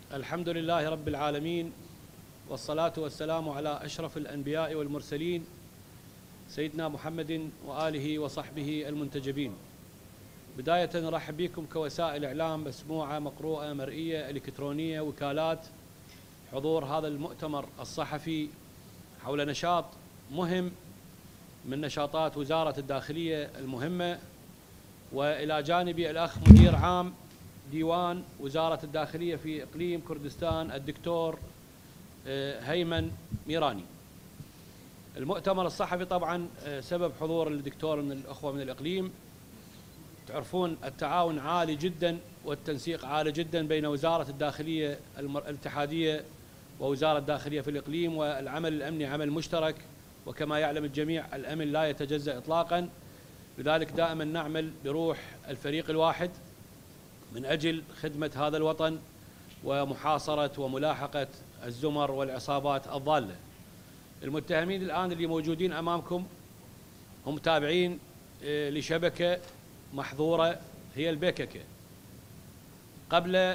الحمد لله رب العالمين، والصلاة والسلام على أشرف الأنبياء والمرسلين سيدنا محمد وآله وصحبه المنتجبين. بداية نرحب بكم كوسائل إعلام مسموعة مقروءة مرئية إلكترونية وكالات حضور هذا المؤتمر الصحفي حول نشاط مهم من نشاطات وزارة الداخلية المهمة، وإلى جانبي الأخ مدير عام ديوان وزارة الداخلية في إقليم كردستان الدكتور هيمن ميراني. المؤتمر الصحفي طبعا سبب حضور الدكتور من الأخوة من الإقليم. تعرفون التعاون عالي جدا والتنسيق عالي جدا بين وزارة الداخلية الاتحادية ووزارة الداخلية في الإقليم، والعمل الأمني عمل مشترك، وكما يعلم الجميع الأمن لا يتجزأ إطلاقا. لذلك دائما نعمل بروح الفريق الواحد من أجل خدمة هذا الوطن ومحاصرة وملاحقة الزمر والعصابات الضالة. المتهمين الآن اللي موجودين أمامكم هم تابعين لشبكة محظورة هي البككة. قبل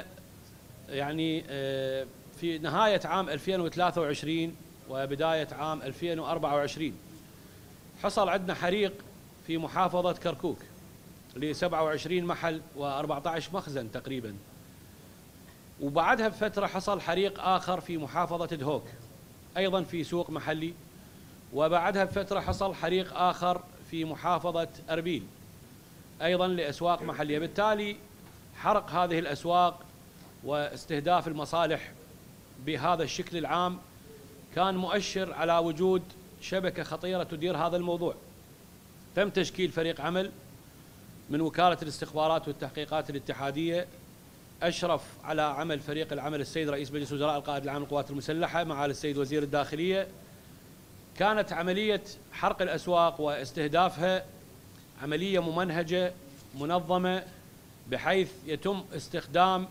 في نهاية عام 2023 وبداية عام 2024 حصل عندنا حريق في محافظة كركوك ل 27 محل و14 مخزن تقريبا، وبعدها بفترة حصل حريق آخر في محافظة دهوك أيضا في سوق محلي، وبعدها بفترة حصل حريق آخر في محافظة أربيل أيضا لأسواق محلية. بالتالي حرق هذه الأسواق واستهداف المصالح بهذا الشكل العام كان مؤشر على وجود شبكة خطيرة تدير هذا الموضوع. تم تشكيل فريق عمل من وكالة الاستخبارات والتحقيقات الاتحادية، أشرف على عمل فريق العمل السيد رئيس مجلس وزراء القائد العام للقوات المسلحة مع السيد وزير الداخلية. كانت عملية حرق الأسواق واستهدافها عملية ممنهجة منظمة، بحيث يتم استخدام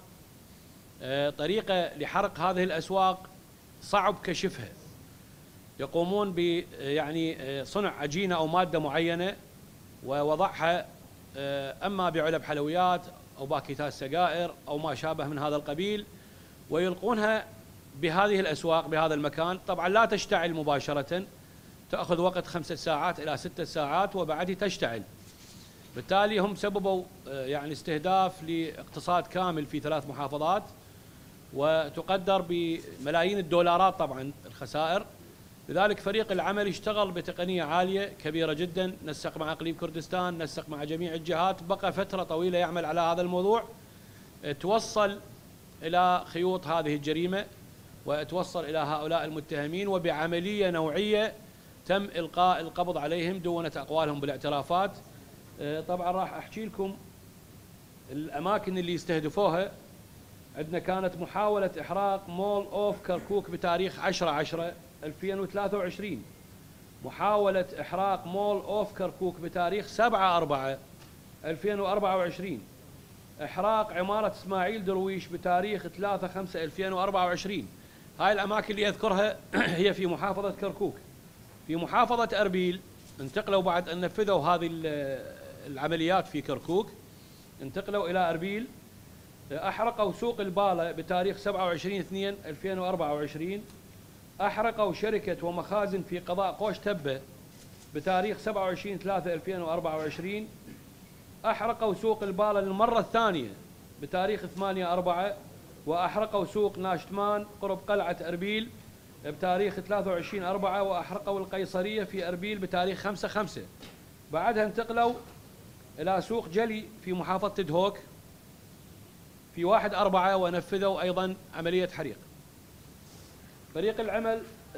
طريقة لحرق هذه الأسواق صعب كشفها. يقومون ب صنع عجينة أو مادة معينة ووضعها أما بعلب حلويات أو باكيتات سجائر أو ما شابه من هذا القبيل، ويلقونها بهذه الأسواق بهذا المكان. طبعا لا تشتعل مباشرة، تأخذ وقت 5 ساعات إلى 6 ساعات وبعدها تشتعل. بالتالي هم سببوا استهداف لاقتصاد كامل في 3 محافظات، وتقدر بملايين الدولارات طبعا الخسائر. لذلك فريق العمل اشتغل بتقنية عالية كبيرة جدا، نسق مع إقليم كردستان، نسق مع جميع الجهات، بقى فترة طويلة يعمل على هذا الموضوع، توصل إلى خيوط هذه الجريمة وتوصل إلى هؤلاء المتهمين، وبعملية نوعية تم إلقاء القبض عليهم دونت أقوالهم بالاعترافات. طبعا راح أحكي لكم الأماكن اللي يستهدفوها. عندنا كانت محاولة إحراق مول أوف كركوك بتاريخ 10/10/2023، محاولة إحراق مول أوف كركوك بتاريخ 7/4/2024، إحراق عمارة إسماعيل درويش بتاريخ 3/5/2024. هاي الأماكن اللي أذكرها هي في محافظة كركوك. في محافظة أربيل انتقلوا بعد أن نفذوا هذه العمليات في كركوك، انتقلوا إلى أربيل، أحرقوا سوق البالة بتاريخ 27/2/2024، أحرقوا شركة ومخازن في قضاء قوش تبة بتاريخ 27/3/2024، أحرقوا سوق البالة للمرة الثانية بتاريخ 8/4، وأحرقوا سوق ناشتمان قرب قلعة أربيل بتاريخ 23/4، وأحرقوا القيصرية في أربيل بتاريخ 5/5. بعدها انتقلوا إلى سوق جلي في محافظة دهوك في 1/4 ونفذوا أيضا عملية حريق. فريق العمل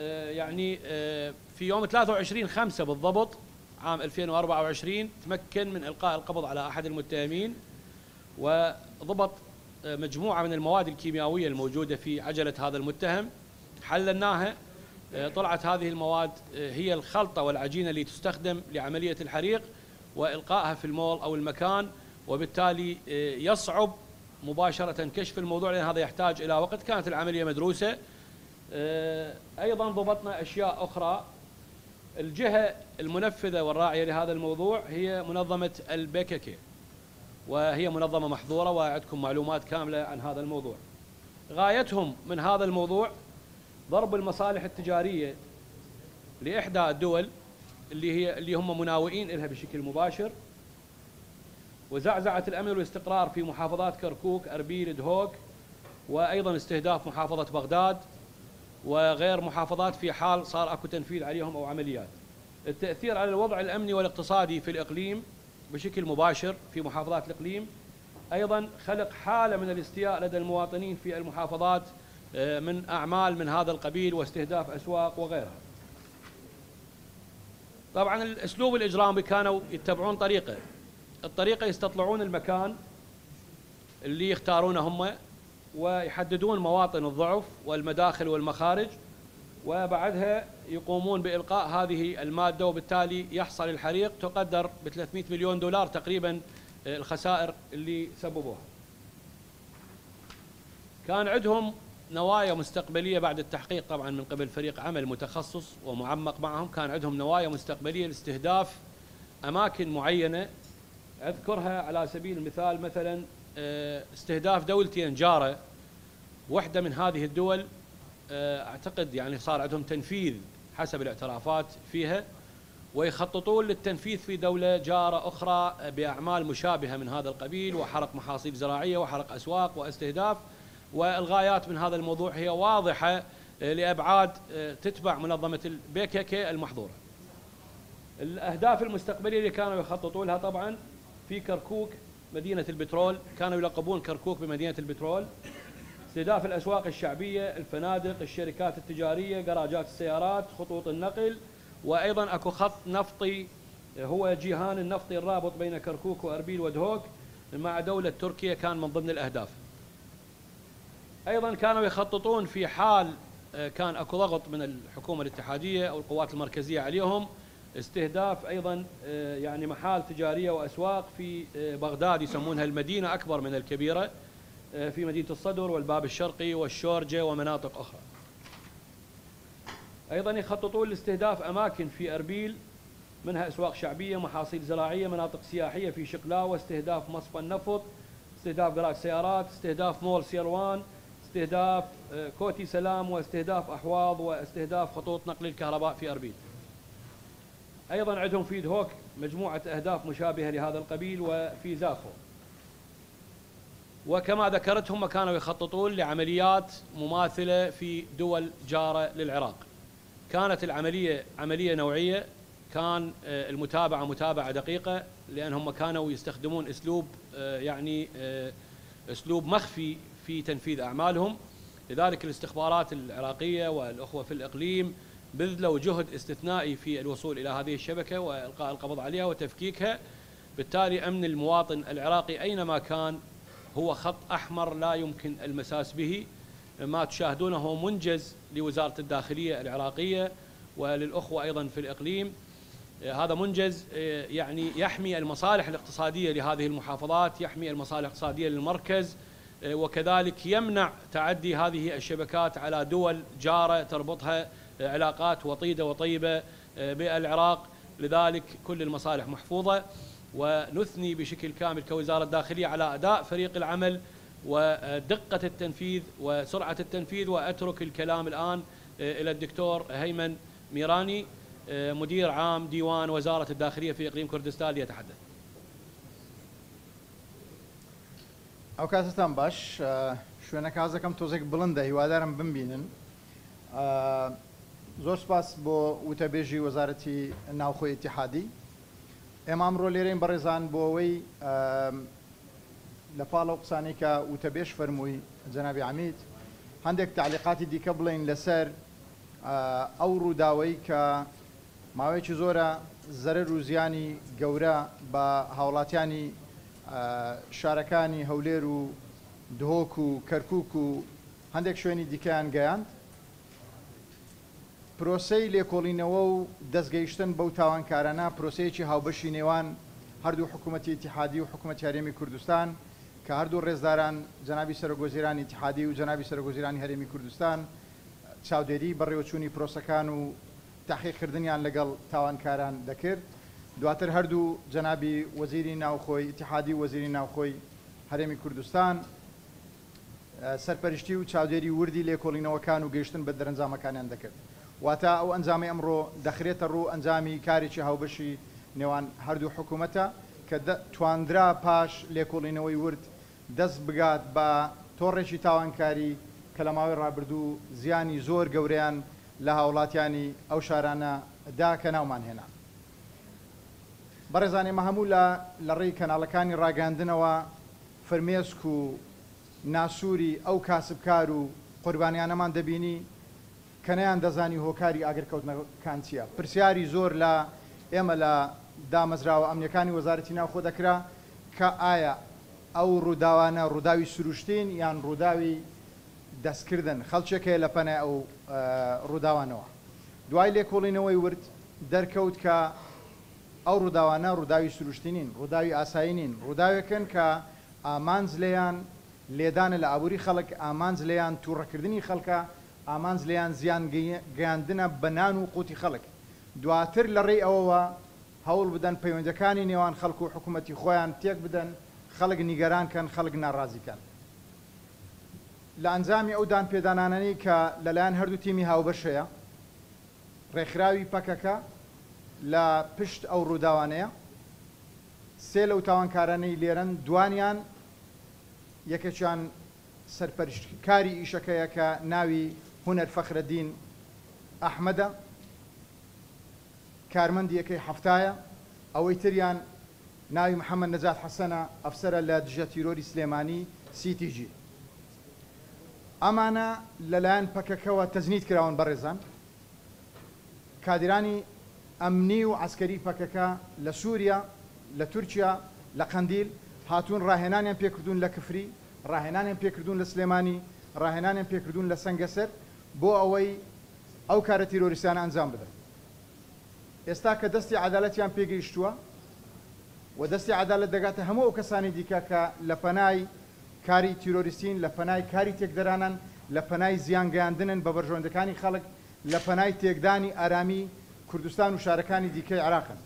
في يوم 23/5 بالضبط عام 2024 تمكن من إلقاء القبض على أحد المتهمين، وضبط مجموعة من المواد الكيميائية الموجودة في عجلة هذا المتهم، حللناها. طلعت هذه المواد هي الخلطة والعجينة اللي تستخدم لعملية الحريق وإلقائها في المول أو المكان، وبالتالي يصعب مباشرة كشف الموضوع لأن هذا يحتاج إلى وقت. كانت العملية مدروسة. أيضا ضبطنا أشياء أخرى. الجهة المنفذة والراعية لهذا الموضوع هي منظمة البككة، وهي منظمة محظورة وعندكم معلومات كاملة عن هذا الموضوع. غايتهم من هذا الموضوع ضرب المصالح التجارية لإحدى الدول اللي هم مناوئين لها بشكل مباشر، وزعزعة الأمن والاستقرار في محافظات كركوك، أربيل، دهوك، وأيضا استهداف محافظة بغداد وغير محافظات في حال صار أكو تنفيذ عليهم أو عمليات. التأثير على الوضع الأمني والاقتصادي في الإقليم بشكل مباشر في محافظات الإقليم، أيضا خلق حالة من الاستياء لدى المواطنين في المحافظات من أعمال من هذا القبيل واستهداف أسواق وغيرها. طبعا الأسلوب الإجرامي كانوا يتبعون الطريقة يستطلعون المكان اللي يختارونه هم، ويحددون مواطن الضعف والمداخل والمخارج، وبعدها يقومون بإلقاء هذه المادة، وبالتالي يحصل الحريق تقدر ب 300 مليون دولار تقريبا الخسائر اللي سببوها. كان عندهم نوايا مستقبلية بعد التحقيق طبعا من قبل فريق عمل متخصص ومعمق معهم، كان عندهم نوايا مستقبلية لاستهداف أماكن معينة أذكرها على سبيل المثال، مثلا استهداف دولتين جارة، واحدة من هذه الدول أعتقد يعني صار عندهم تنفيذ حسب الاعترافات فيها، ويخططون للتنفيذ في دولة جارة أخرى بأعمال مشابهة من هذا القبيل، وحرق محاصيل زراعية وحرق أسواق واستهداف. والغايات من هذا الموضوع هي واضحة لأبعاد تتبع منظمة البكك المحظورة. الأهداف المستقبلية اللي كانوا يخططون لها طبعا في كركوك مدينة البترول، كانوا يلقبون كركوك بمدينة البترول، استهداف الأسواق الشعبية، الفنادق، الشركات التجارية، جراجات السيارات، خطوط النقل، وأيضا أكو خط نفطي هو جيهان النفطي الرابط بين كركوك وأربيل ودهوك مع دولة تركيا، كان من ضمن الأهداف. أيضا كانوا يخططون في حال كان أكو ضغط من الحكومة الاتحادية أو القوات المركزية عليهم استهداف أيضا يعني محال تجارية وأسواق في بغداد، يسمونها المدينة أكبر من الكبيرة، في مدينة الصدر والباب الشرقي والشورجة ومناطق أخرى. أيضا يخططون لاستهداف أماكن في أربيل منها أسواق شعبية، محاصيل زراعية، مناطق سياحية في شقلاوة، استهداف مصفى النفط، استهداف جراج سيارات، استهداف مول سيروان، استهداف كوتي سلام، واستهداف أحواض، واستهداف خطوط نقل الكهرباء في أربيل. أيضا عندهم في دهوك مجموعة أهداف مشابهة لهذا القبيل، وفي زافو. وكما ذكرت هم كانوا يخططون لعمليات مماثلة في دول جارة للعراق. كانت العملية عملية نوعية، كان المتابعة متابعة دقيقة، لأنهم كانوا يستخدمون أسلوب يعني أسلوب مخفي في تنفيذ أعمالهم. لذلك الاستخبارات العراقية والأخوة في الإقليم بذلوا جهد استثنائي في الوصول إلى هذه الشبكة وإلقاء القبض عليها وتفكيكها. بالتالي أمن المواطن العراقي أينما كان هو خط أحمر لا يمكن المساس به. ما تشاهدونه هو منجز لوزارة الداخلية العراقية وللأخوة أيضا في الإقليم. هذا منجز يعني يحمي المصالح الاقتصادية لهذه المحافظات، يحمي المصالح الاقتصادية للمركز، وكذلك يمنع تعدي هذه الشبكات على دول جارة تربطها علاقات وطيدة وطيبة بالعراق. لذلك كل المصالح محفوظة، ونثني بشكل كامل كوزارة داخلية على أداء فريق العمل ودقة التنفيذ وسرعة التنفيذ. وأترك الكلام الآن إلى الدكتور هيمن ميراني مدير عام ديوان وزارة الداخلية في إقليم كردستان ليتحدث. ئەو کاتتان باش شوێنە کازەکەم تۆزێک بڵندە هیوادارم بمبینن. زۆر سپاس بۆ وتەبێژی وەزارەتی ناوخۆی ئیتیحادی. ئێمە ئەمڕۆ لێرەین بەڕێزان بۆ ئەوەی لە پاڵەو قسانەی کە وتەبێژ فەرمووی جەنابی عەمید هەندێک تعلیقاتی دیکە بڵێین لەسەر ئەو ڕووداوەی کە ماوەیەکی زۆرە زەرەر و زیانی گەورە بە هاوڵاتیانی شارەکانی هەولێر و دهۆک و کەرکووک و هەندێک شوێنی دیکەیان گەیاند. پرۆسەی لێکۆڵینەوە و دەستگەیشتن بەو تاوانکارانە پرۆسەیەکی هاوبەشی نێوان هەردوو حکوومەتی ئیتیحادی و حکوومەتی هەرێمی کوردستان کە هەردوو ڕێزداران جەنابی سەرۆکوەزیرانی ئیتیحادی و جەنابی سەرۆکوەزیرانی هەرێمی کوردستان چاودێری بەڕێوەچوونی پرۆسەکان و تاقیقکردنیان لەگەڵ تاوانکاران دەکرد. دواتر هەردوو جەنابی وەزیری ناوخۆی ئیتیحادی و وەزیری ناوخۆی هەرێمی کوردستان سەرپەرشتی و چاودێری وردی لێکۆڵینەوەکان و گەیشتن بە دەرەنجامەکانیان دەکرد. واتە ئەو ئەنجامی ئەمڕۆ دەخرێتە ڕوو ئەنجامی کارێکی هاوبەشی نێوان هەردوو حکوومەتە کە تواندرا پاش لێکۆڵینەوەی ورد دەست بگات بە تۆڕێکی تاوانکاری کە لە ماوەی ڕابردوو زیانی زۆر گەورەیان لە هاوڵاتیانی ئەو شارانە دا کە ناومان هێنا. بەڕێزانێ مە هەموو لە ڕێی کەناڵەکانی ڕاگەاندنەوە فرمێسک و ناسووری ئەو کاسبکار و قوربانیانەمان دەبینی کە نەیان دەزانی هۆکاری ئاگرکەوتنەکان چییە. پرسیاری زۆر لە ئێمە لە دامەزراوە ئەمنیەکانی وەزارەتی ناوخۆ دەکرا کە ئایا ئەو ڕووداوانە ڕووداوی سروشتین یان ڕووداوی دەستکردن خەڵچێکەیە لە پەنای ئەو ڕووداوانەوە. دوای لێکۆڵینەوەی ورد دەرکەوت کە ئەو ڕووداوانە ڕووداوی سروشتینین، ڕووداوی ئاسایینین، ڕووداوێکن کە ئامانج لێیان لێدانە لە ئابووری خەڵک، ئامانج لێیان تووڕەکردنی خەڵکە، ئامانج لێیان زیان گەیاندنە بەنان و قوتی خەڵک. دواتر لە ڕێی ئەوەوە هەوڵ بدەن پەیوەندەکانی نێوان خەڵک و حکوومەتی خۆیان تێک بدەن، خەڵک نیگەرانکەن، خەڵک ناڕازیکەن. لە ئەنجامی ئەو دانپێدانانەی کە لەلایەن هەردوو تیمی هاوبەشەیە ڕێکخراوی پەکەکە لە پشت ئەو ڕووداوانەیە سێ لەو تاوانکارانەی لێرەن دوانیان یەکێکیان سەرپەرشتکاری ئیشەکەیە کە ناوی هونەر فەخرەدین ئەحمەدە کارمەندی یەکەی هەفتایە، ئەوەی تریان ناوی محەممەد نەجات حەسەنە ئەفسەرە لە دژە تیرۆری سلێمانی CTG. ئەمانە لەلایەن پەکەکەوە تەزنیت کراون بەڕێزان. کادرانی ئەمنی و عسکەری پەکەکە لە سووریا، لە تورکیا، لە قەندیل هاتوون ڕاهێنانیان پێکردوون لە کفری، ڕاهێنانیان پێکردوون لە سلێمانی، ڕاهێنانیان پێکردوون لە سەنگەسەر بۆ ئەوەی ئەو کارە تیرۆریستانە ئەنجام بدەن. ئێستا کە دەستی عەدالەتیان پێگەیشتووە و دەستی عەدالەت دەگاتە هەموو ئەو کەسانی دیکە کە لە پەنای کاری تیرۆریستین، لە پەنای کاری تێکدەرانن، لە پەنای زیانگەیاندنن بە بەرژەوەندەکانی خەڵک، لە پەنای تێکدانی ئارامی کوردستان و شارەکانی دیکەی عێراقن.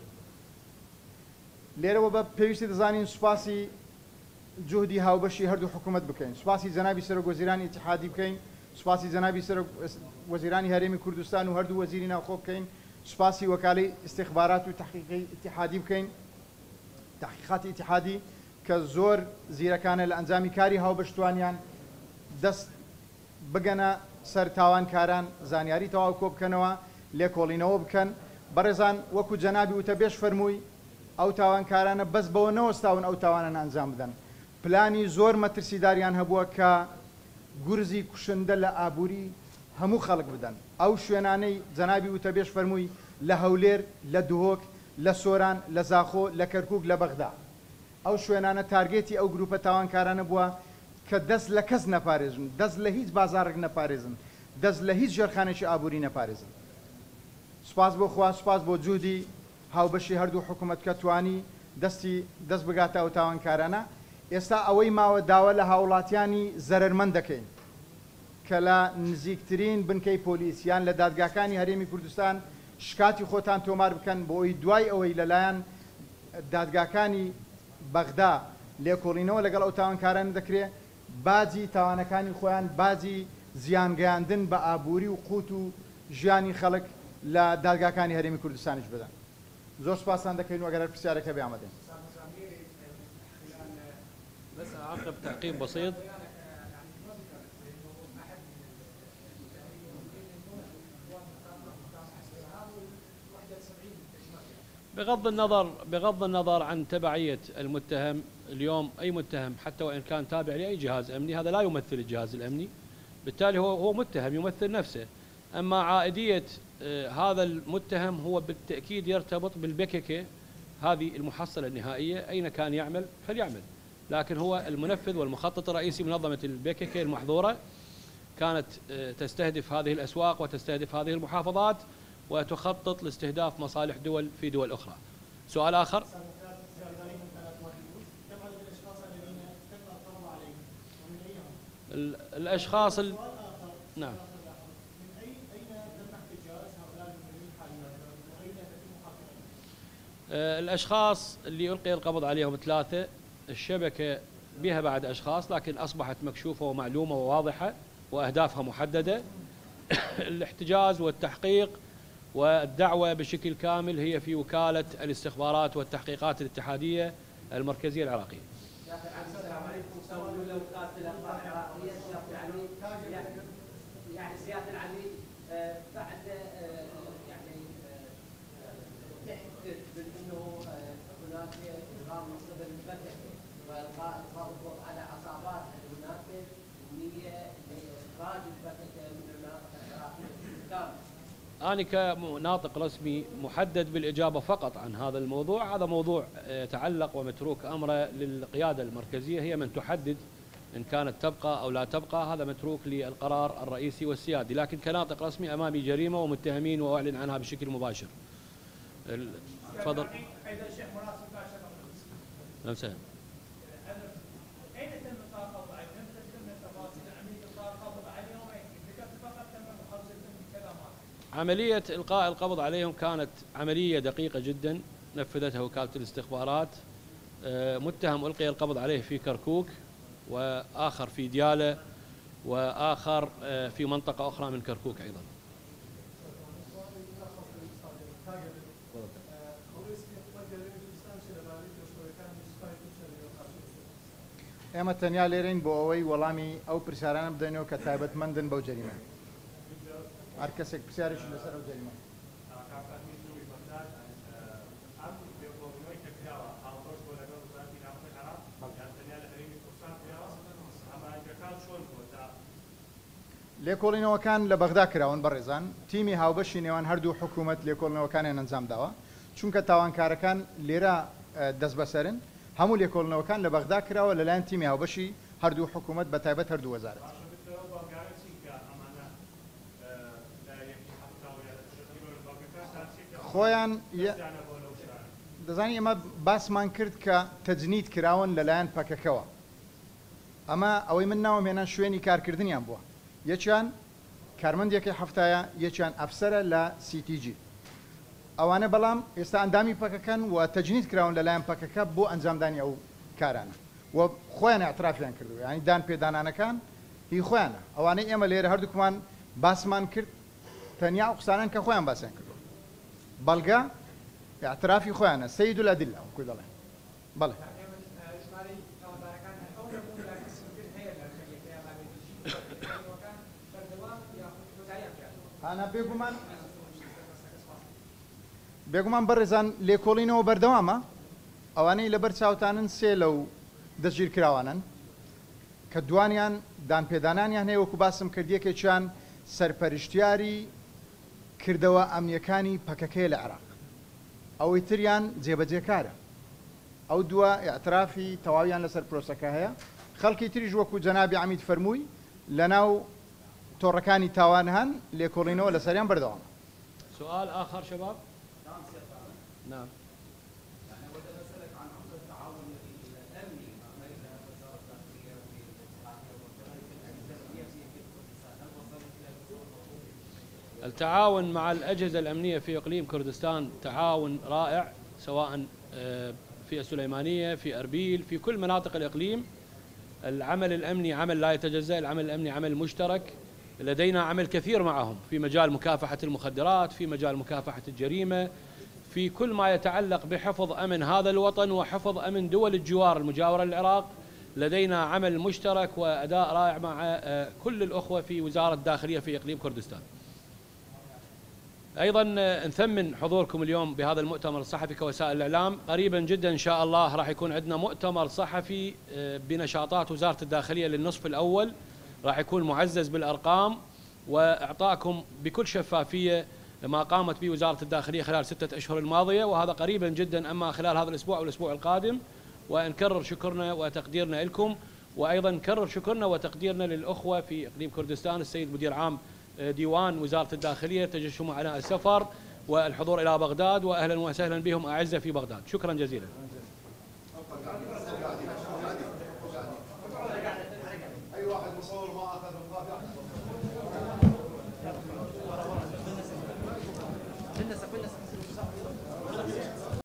لێرەوە بە پێویستی دەزانین سوپاسی جوهدی هاوبەشی هەردوو حکوومەت بکەین، سوپاسی جەنابی سەرۆکوەزیرانی ئیتیحادی بکەین، سوپاسی جەنابی وەزیرانی هەرێمی کوردستان و هەردوو وەزیری ناوخۆ بکەین، سوپاسی وەکالەی استیخبارات و تحقیقی ئیتیحادی بکەین، تحقیقاتی ئیتیحادی کە زۆر زیرەکانە لە ئەنجامی کاری هاوبەشتوانیان دەست بگەنە سەر تاوانکاران، زانیاری تەواو کۆ بکەنەوە، لێکۆڵینەوە بکەن. بەڕێزان وەکو جەنابی وتەبێش فەرمووی ئەو تاوانکارانە بەس بەوە نەوەستاون ئەو تاوانە ئەنجام بدەن. پلانی زۆر مەترسیداریان هەبووە کە گورزی کوشندە لە ئابووری هەموو خەڵک بدەن. ئەو شوێنانەی جەنابی وتەبێش فەرمووی لە هەولێر، لە دوهۆک، لە سۆران، لە زاخۆ، لە کەرکووک، لە بەغدا، ئەو شوێنانە تارگێتی ئەو گروپە تاوانکارانە بووە کە دەست لە کەس نەپارێزن، دەست لە هیچ بازارێک نەپارێزن، دەست لە هیچ ژێرخانێکی ئابووری نەپارێزن. سوپاس بۆ خوا، سوپاس بۆ جوودی هاوبەشی هەردوو حکوومەت کە توانی دەست بگاتە ئەو تاوانکارانە. ئێستا ئەوەی ماوە داوە لە هاوڵاتیانی زەرمەند دەکەین کە لە نزیکترین بنکەی پۆلیسیان لە دادگاکانی هەرێمی کوردستان شکاتی خۆتان تۆمار بکەن بۆ ئەوی دوای ئەوەی لەلایەن دادگاکانی بەغدا لێکۆڵینەوە لەگەڵ ئەو تاوانکاران دەکرێت باجی تاوانەکانی خۆیان، باجی زیانگەیاندن بە ئابووری و قوت و ژیانی خەڵک لە دادگاکانی هەرێمی کوردستانیش بدەن. زۆر سپاسان دەکەین و ئەگەر پرسیارێکە بێ ئامادەین. بس أعقب تعقيب بسيط. بغض النظر عن تبعية المتهم اليوم، أي متهم حتى وإن كان تابع لأي جهاز أمني هذا لا يمثل الجهاز الأمني، بالتالي هو متهم يمثل نفسه. أما عائدية هذا المتهم هو بالتأكيد يرتبط بالبككة، هذه المحصلة النهائية، أين كان يعمل فليعمل، لكن هو المنفذ والمخطط الرئيسي منظمة البككة المحظورة كانت تستهدف هذه الأسواق وتستهدف هذه المحافظات وتخطط لاستهداف مصالح دول في دول أخرى. سؤال آخر. الأشخاص نعم. الأشخاص اللي ألقي القبض عليهم 3، الشبكة بها بعد أشخاص، لكن أصبحت مكشوفة ومعلومة وواضحة وأهدافها محددة. الاحتجاز والتحقيق والدعوة بشكل كامل هي في وكالة الاستخبارات والتحقيقات الاتحادية المركزية العراقية. يعني سيادة العميد بعد يعني تحدث بأنه هناك إجرام من قبل الفتح وإلقاء الضوء على عصابات هناك نية لإخراج الفتح من المناطق العراقية. أنا كناطق رسمي محدد بالإجابة فقط عن هذا الموضوع. هذا موضوع يتعلق ومتروك أمره للقيادة المركزية، هي من تحدد إن كانت تبقى أو لا تبقى. هذا متروك للقرار الرئيسي والسيادي، لكن كناطق رسمي أمامي جريمة ومتهمين وأعلن عنها بشكل مباشر. تفضل. أيضا شيء مناسب ما نعم. أين تم إلقاء القبض عليهم؟ لم تتم التفاصيل عملية إلقاء القبض عليهم، ذكرت فقط تم محاصرتهم بكذا مرة. عملية إلقاء القبض عليهم كانت عملية دقيقة جدا نفذتها وكالة الاستخبارات. متهم ألقي القبض عليه في كركوك، وآخر في ديالى، وآخر في منطقة أخرى من كركوك أيضا. ئێمە تەنیا لێرەین بۆ ئەوەی وەڵامی ئەو پرسیارانە بدەینەوە کە تایبەتمەندن بەو جەریمە. هەر کەسێک پرسیارێکی لەسەر ئەو جەریمە. لێکۆڵینەوەکان لە بەغدا کراون بەڕێزان. تیمی هاوبەشی نێوان هەردوو حکوومەت لێکۆڵینەوەکانیان ئەنجام داوە، چونکە تاوانکارەکان لێرە دەست بەسەرن. هەموو لێکۆڵینەوەکان لە بەغدا کراوە لەلایەن تیمی هاوبەشی هەردوو حکوومەت بە تایبەت هەردوو وەزارەت. خۆیان دەزانی ئێمە باسمان کرد کە تەجنید کراون لەلایەن پەکەکەوە. ئەمە ئەوەی من ناوەمێنان شوێنی کارکردنیان بووە. یەکیان کارمەندێکی هەفتایە، یەکیان ئەفسەرە لە CTG. ئەوانە بەڵام ئێستا ئەندامی پەکەکەن و تەجنید کراون لەلایەن پەکەکە بۆ ئەنجامدانی ئەو کارانە و خۆیان ئەعترافیان کردووە، ینی دان پێدانانەکان هی خۆیانە. ئەوانەی ئێمە لێرە هەردووکمان باسمان کرد تەنیا ئەو قسانن کە خۆیان باسییان کردووە. بەڵگە ئاعترافی خۆیانە سەید الەدلە وەکوی دەڵێن. بەڵێ ئانا بێگومان بەڕێزان لێکۆڵینەوە بەردەوامە. ئەوانەی لەبەر چاوتانن سێ لەو دەستگیر کراوانن کە دوانیان دانپێدانانیان هەیە، وەکو باسم کردیەکێکیان سەرپەرشتیاری کردەوە ئەمنیەکانی پەکەکەی لە عێراق، ئەوەی تریان جێبەجێکارە. ئەو دووە ئاعترافی تەواویان لەسەر پرۆسەکە هەیە. خەڵکی تریش وەکو جەنابی عەمید فەرمووی لەناو تۆڕەکانی تاوان هەن، لێکۆڵینەوە لەسەریان بەردەوامە. سؤال آخر شباب؟ نعم. التعاون مع الأجهزة الأمنية في إقليم كردستان تعاون رائع، سواء في السليمانية، في أربيل، في كل مناطق الإقليم. العمل الأمني عمل لا يتجزأ، العمل الأمني عمل مشترك. لدينا عمل كثير معهم في مجال مكافحة المخدرات، في مجال مكافحة الجريمة، في كل ما يتعلق بحفظ أمن هذا الوطن وحفظ أمن دول الجوار المجاورة للعراق. لدينا عمل مشترك وأداء رائع مع كل الأخوة في وزارة الداخلية في إقليم كردستان. أيضا نثمن حضوركم اليوم بهذا المؤتمر الصحفي كوسائل الإعلام. قريبا جدا إن شاء الله راح يكون عندنا مؤتمر صحفي بنشاطات وزارة الداخلية للنصف الأول، راح يكون معزز بالأرقام وإعطاكم بكل شفافية ما قامت به وزارة الداخلية خلال 6 أشهر الماضية، وهذا قريبا جدا أما خلال هذا الأسبوع والأسبوع القادم. ونكرر شكرنا وتقديرنا لكم، وأيضا نكرر شكرنا وتقديرنا للأخوة في إقليم كردستان، السيد مدير عام ديوان وزارة الداخلية تجشم على السفر والحضور إلى بغداد، وأهلا وسهلا بهم أعزة في بغداد. شكرا جزيلا.